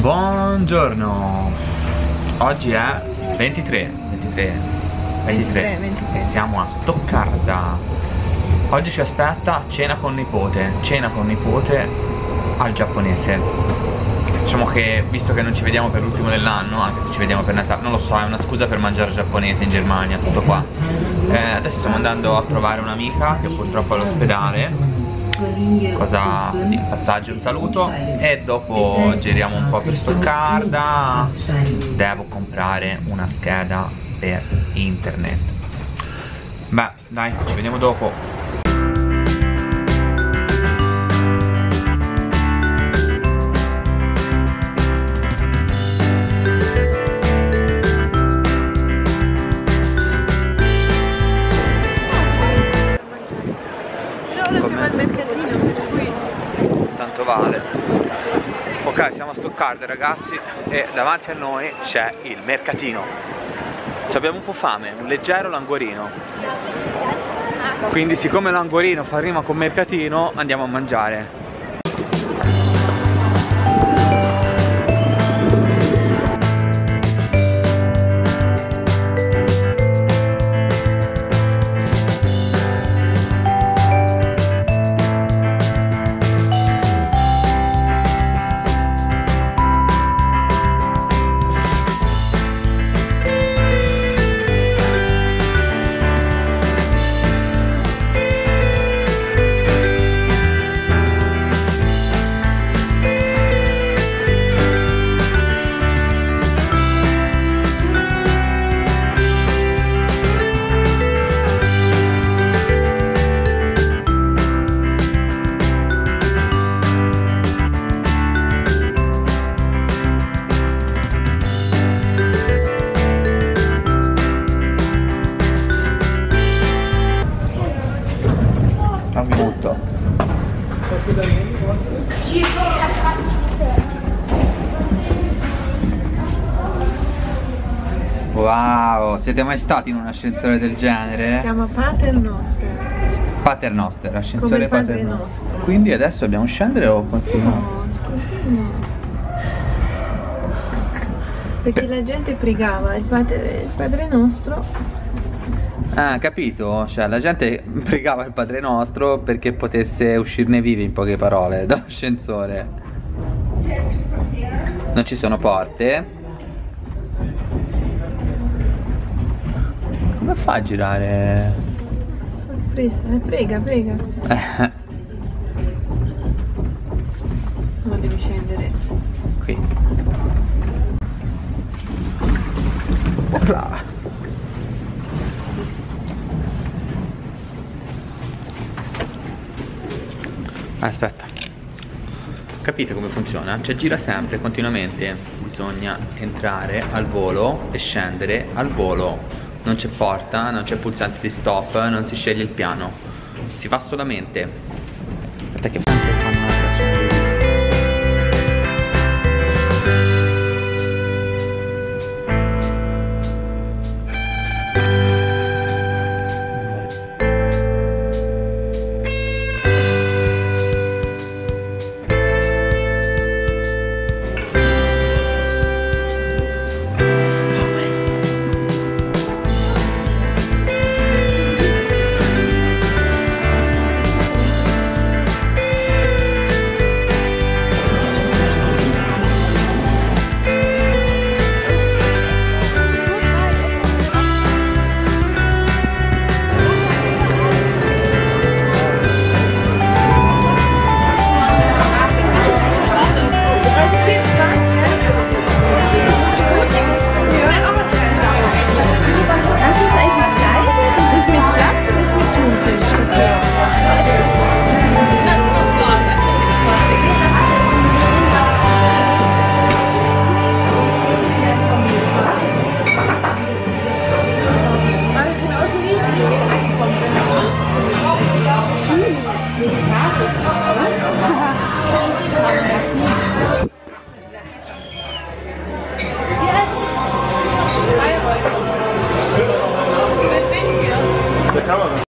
Buongiorno, oggi è 23 e siamo a Stoccarda. Oggi ci aspetta cena con nipote al giapponese. Diciamo che visto che non ci vediamo per l'ultimo dell'anno, anche se ci vediamo per Natale, non lo so, è una scusa per mangiare giapponese in Germania, tutto qua. Adesso stiamo andando a trovare un'amica che purtroppo è all'ospedale. Cosa così, un passaggio, un saluto e dopo giriamo un po' per Stoccarda. Devo comprare una scheda per internet. Beh, dai, ci vediamo dopo. Tanto vale. Ok, siamo a Stoccarda ragazzi e davanti a noi c'è il mercatino. Ci abbiamo un po' fame, un leggero languorino. Quindi siccome languorino fa rima con mercatino, andiamo a mangiare. Un minuto. Wow, siete mai stati in un ascensore del genere? Si chiama Paternoster. Paternoster, ascensore Paternoster. Nostro. Quindi adesso dobbiamo scendere o continuiamo? No, continua. Perché la gente pregava il Padre Nostro. Ah, capito? Cioè la gente pregava il Padre Nostro perché potesse uscirne vivi, in poche parole, dall'ascensore. Non ci sono porte. Come fa a girare? Sorpresa, prega. No, devi scendere. Qui. Opla. Aspetta. Capite come funziona? Cioè gira sempre, continuamente. Bisogna entrare al volo e scendere al volo. Non c'è porta, non c'è pulsante di stop, non si sceglie il piano. Si va solamente. Aspetta che